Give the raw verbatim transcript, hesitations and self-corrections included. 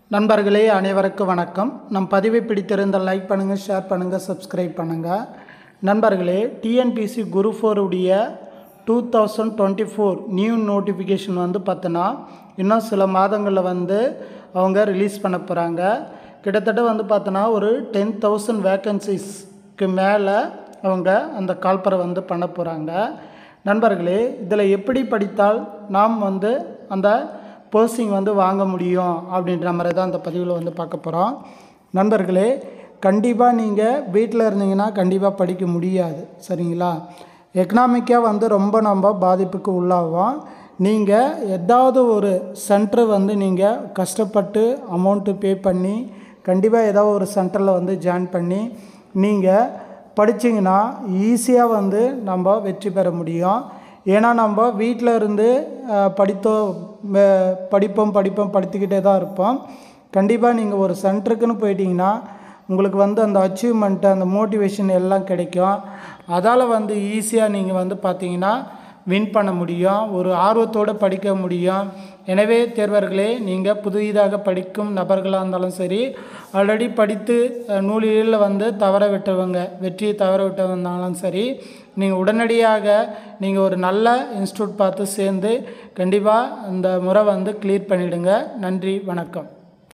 நண்பர்களே அனைவருக்கும் வணக்கம். நம் பதிவை பிடித்திருந்தால் லைக் பண்ணுங்கள், ஷேர் பண்ணுங்கள், சப்ஸ்கிரைப் பண்ணுங்கள். நண்பர்களே, டிஎன்பிஎஸ்சி குரூப் ஃபோர் உடைய two thousand twenty four new notification வந்து பார்த்தோன்னா இன்னும் சில மாதங்களில் வந்து அவங்க ரிலீஸ் பண்ண போகிறாங்க. கிட்டத்தட்ட வந்து பார்த்தோன்னா ஒரு டென் தௌசண்ட் வேக்கன்சிஸ்க்கு மேலே அவங்க அந்த கால்பரை வந்து பண்ண போகிறாங்க. நண்பர்களே, இதில் எப்படி படித்தால் நாம் வந்து அந்த போஸ்டிங் வந்து வாங்க முடியும் அப்படின்ற மாதிரி தான் அந்த பதிவில் வந்து பார்க்க போகிறோம். நண்பர்களே, கண்டிப்பாக நீங்கள் வீட்டில் இருந்தீங்கன்னா கண்டிப்பாக படிக்க முடியாது, சரிங்களா? எக்கனாமிக்காக வந்து ரொம்ப நம்ம பாதிப்புக்கு உள்ளாகும். நீங்கள் ஏதாவது ஒரு சென்டர் வந்து நீங்கள் கஷ்டப்பட்டு அமௌண்ட்டு பே பண்ணி கண்டிப்பாக ஏதாவது ஒரு சென்டரில் வந்து ஜாயின் பண்ணி நீங்கள் படிச்சிங்கன்னா ஈஸியாக வந்து நம்ம வெற்றி பெற முடியும். ஏன்னா நம்ம வீட்டில் இருந்து படித்தோம் படிப்போம் படிப்போம் படுத்திக்கிட்டே தான் இருப்போம். கண்டிப்பாக நீங்கள் ஒரு சென்டருக்குன்னு போயிட்டீங்கன்னா உங்களுக்கு வந்து அந்த அச்சீவ்மெண்ட்டு, அந்த மோட்டிவேஷன் எல்லாம் கிடைக்கும். அதால் வந்து ஈஸியாக நீங்கள் வந்து பார்த்தீங்கன்னா வின் பண்ண முடியும், ஒரு ஆர்வத்தோடு படிக்க முடியும். எனவே தேர்வர்களே, நீங்கள் புதிதாக படிக்கும் நபர்களாக இருந்தாலும் சரி, ஆல்ரெடி படித்து நூலில் வந்து தவற விட்டவங்க, வெற்றியை தவற விட்டவங்கனாலும் சரி, நீங்கள் உடனடியாக நீங்கள் ஒரு நல்ல இன்ஸ்டியூட் பார்த்து சேர்ந்து கண்டிப்பாக இந்த முறை வந்து கிளியர் பண்ணிவிடுங்க. நன்றி, வணக்கம்.